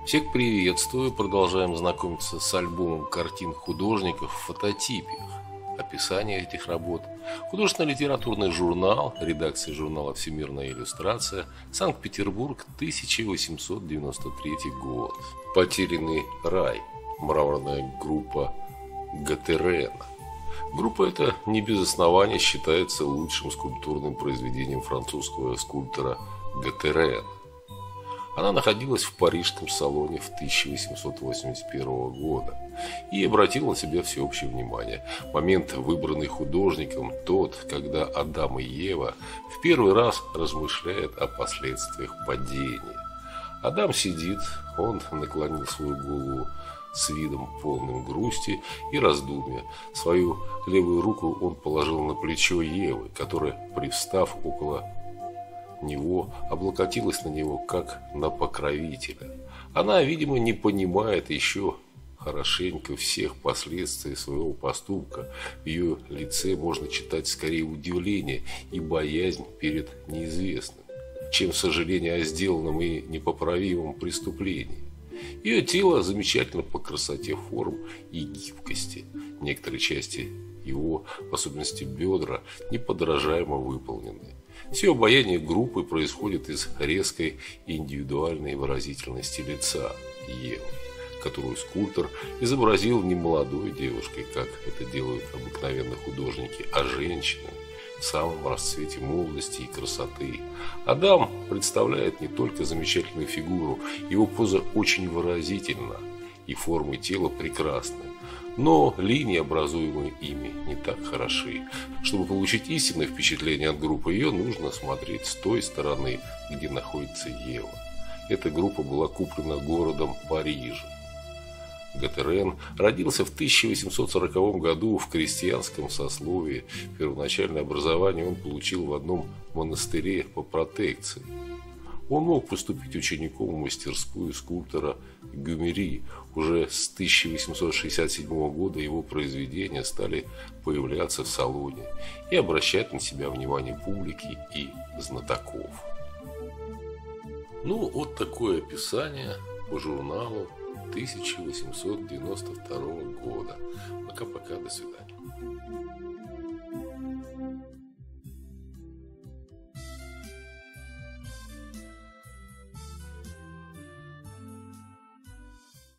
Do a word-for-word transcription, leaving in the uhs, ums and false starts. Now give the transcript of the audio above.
Всех приветствую, продолжаем знакомиться с альбомом картин художников в фототипе. Описание этих работ. Художественно-литературный журнал, редакция журнала «Всемирная иллюстрация», Санкт-Петербург, тысяча восемьсот девяносто третий год. «Потерянный рай», мраморная группа Гатерена. Группа эта не без основания считается лучшим скульптурным произведением французского скульптора Гатерена. Она находилась в парижском салоне в тысяча восемьсот восемьдесят первого года и обратила на себя всеобщее внимание. Момент, выбранный художником, тот, когда Адам и Ева в первый раз размышляют о последствиях падения. Адам сидит, он наклонил свою голову с видом полным грусти и раздумья. Свою левую руку он положил на плечо Евы, которая, привстав около него, облокотилась на него, как на покровителя. Она, видимо, не понимает еще хорошенько всех последствий своего поступка. В ее лице можно читать скорее удивление и боязнь перед неизвестным, чем сожаление о сделанном и непоправимом преступлении. Ее тело замечательно по красоте форм и гибкости. Некоторые части его, в особенности бедра, неподражаемо выполнены. Все обаяние группы происходит из резкой и индивидуальной выразительности лица Евы, которую скульптор изобразил не молодой девушкой, как это делают обыкновенно художники, а женщиной в самом расцвете молодости и красоты. Адам представляет не только замечательную фигуру, его поза очень выразительна и формы тела прекрасны. Но линии, образуемые ими, не так хороши. Чтобы получить истинное впечатление от группы, ее нужно смотреть с той стороны, где находится Ева. Эта группа была куплена городом Парижем. Гатерен родился в тысяча восемьсот сороковом году в крестьянском сословии. Первоначальное образование он получил в одном монастыре по протекции. Он мог поступить учеником в мастерскую скульптора Гюмери. Уже с тысяча восемьсот шестьдесят седьмого года его произведения стали появляться в салоне и обращать на себя внимание публики и знатоков. Ну, вот такое описание по журналу тысяча восемьсот девяносто второго года. Пока-пока, до свидания.